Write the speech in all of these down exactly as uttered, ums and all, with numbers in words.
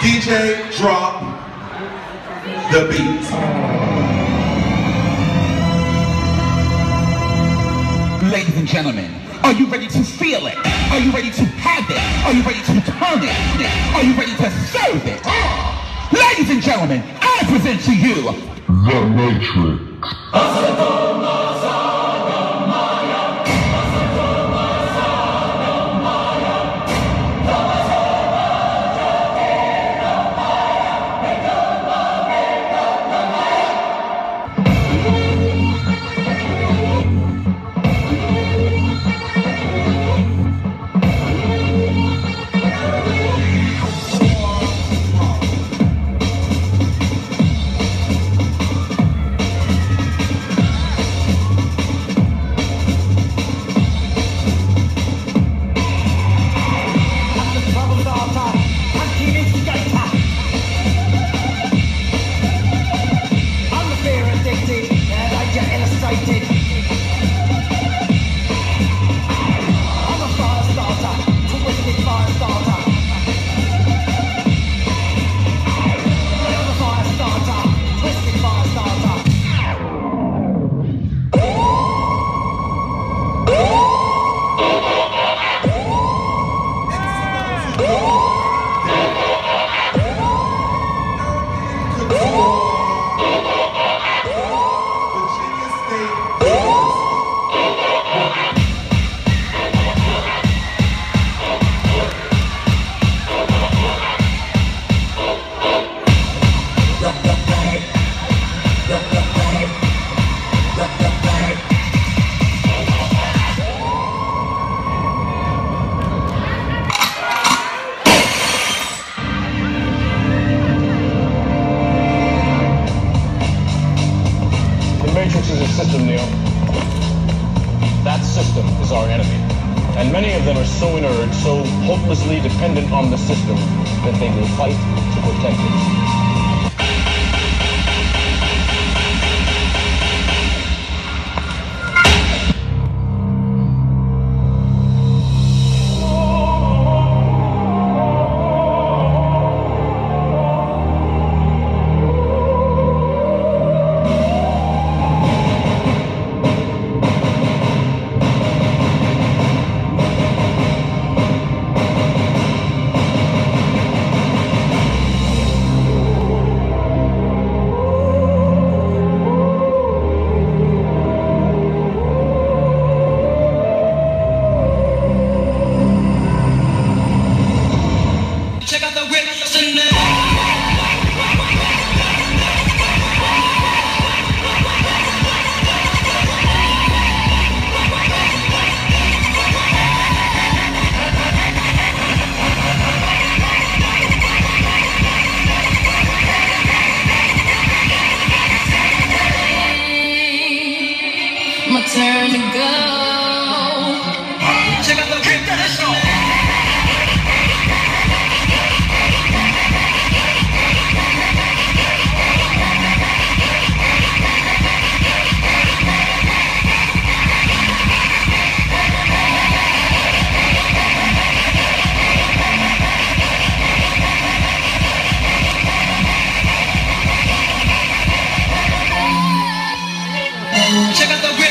D J, drop the beat. Ladies and gentlemen, are you ready to feel it? Are you ready to have it? Are you ready to turn it? Are you ready to serve it? Ladies and gentlemen, I present to you The Matrix. Matrix is a system, Neo. That system is our enemy. And many of them are so inert, so hopelessly dependent on the system, that they will fight to protect it. My turn to go. Check out the rip that is on. Check out the rip.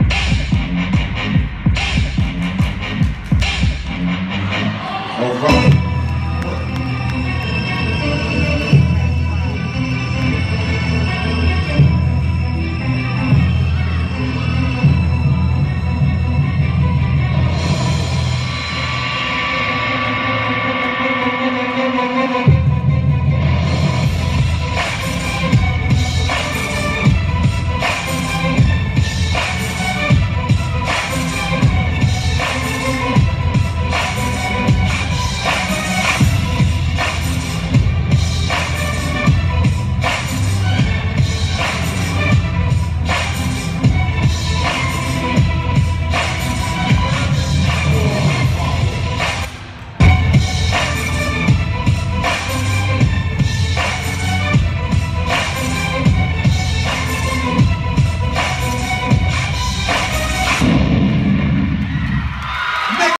All right.